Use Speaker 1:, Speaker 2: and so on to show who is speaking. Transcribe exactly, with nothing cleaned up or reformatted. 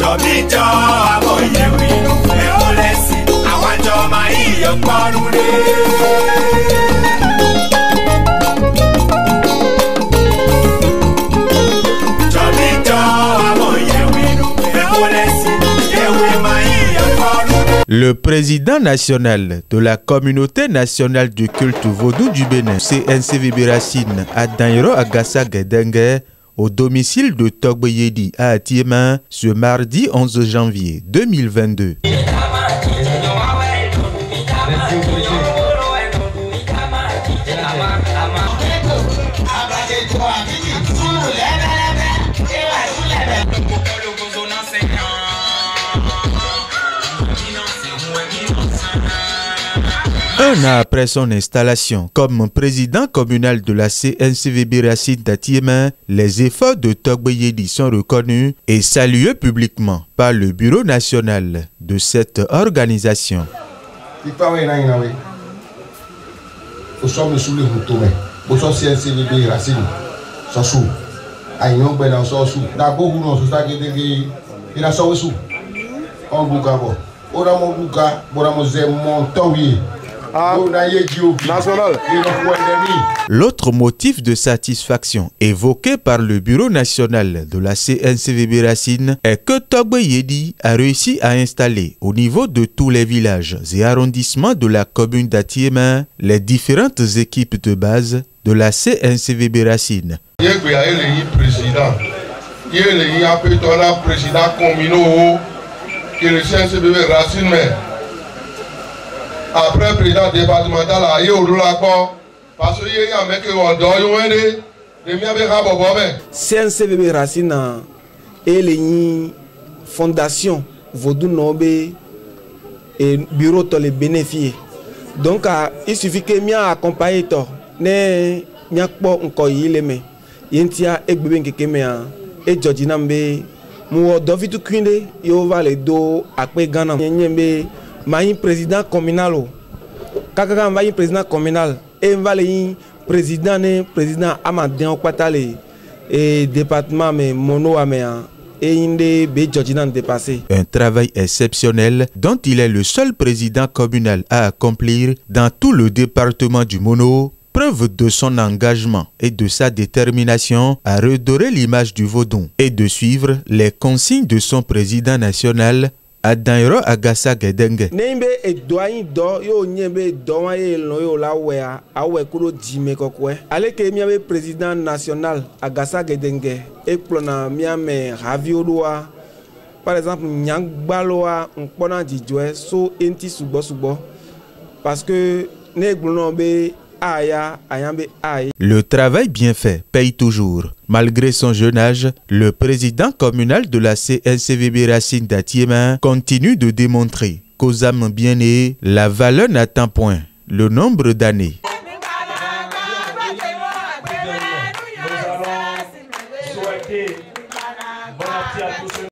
Speaker 1: Le président national de la communauté nationale du culte vaudou du Bénin, C N C V B Racine, Adaniro Agassa Gedengue, au domicile de Togbe Yedi à Atiéma, ce mardi onze janvier deux mille vingt-deux. Un an après son installation comme président communal de la C N C V B Racine d'Atiéma, les efforts de Togbe Yedi sont reconnus et salués publiquement par le bureau national de cette organisation. L'autre motif de satisfaction évoqué par le bureau national de la C N C V B Racine est que Togbe Yedi a réussi à installer au niveau de tous les villages et arrondissements de la commune d'Atiéma les différentes équipes de base de la C N C V B Racine.
Speaker 2: Après président départemental à Yéodoulako, parce qu'il y a un mec qui est
Speaker 3: C N C V B Racine et les fondations Vaudou Nobe et bureau de les bénéficier. Donc il suffit que mia accompagné to ne mia po encore il me yentia e bebe nkeke et Georgina mbe mu dovitu kwinde yo va le do akpe Ghana nyembe maï président communal kaka maï président communal et valé président né président Amadien Kwatale et département mais mono améa et inde be Georgina dépassé.
Speaker 1: Un travail exceptionnel dont il est le seul président communal à accomplir dans tout le département du Mono, preuve de son engagement et de sa détermination à redorer l'image du Vaudou et de suivre les consignes de son président national Adaniro Agassa Gedengue.
Speaker 3: Nembe e doain do yo nyembe do ye lo yo la wea awe kuro jime kokwe. Ale ke miabe président national Agassa Gedengue e plona miame ravioloa. Par exemple nyangbaloa mpona jijwe so enti subo subo parce que ne gbono be aya ayambe ay.
Speaker 1: Le travail bien fait paye toujours. Malgré son jeune âge, le président communal de la C N C V B Racine d'Atiéma continue de démontrer qu'aux âmes bien nées, la valeur n'atteint point le nombre d'années.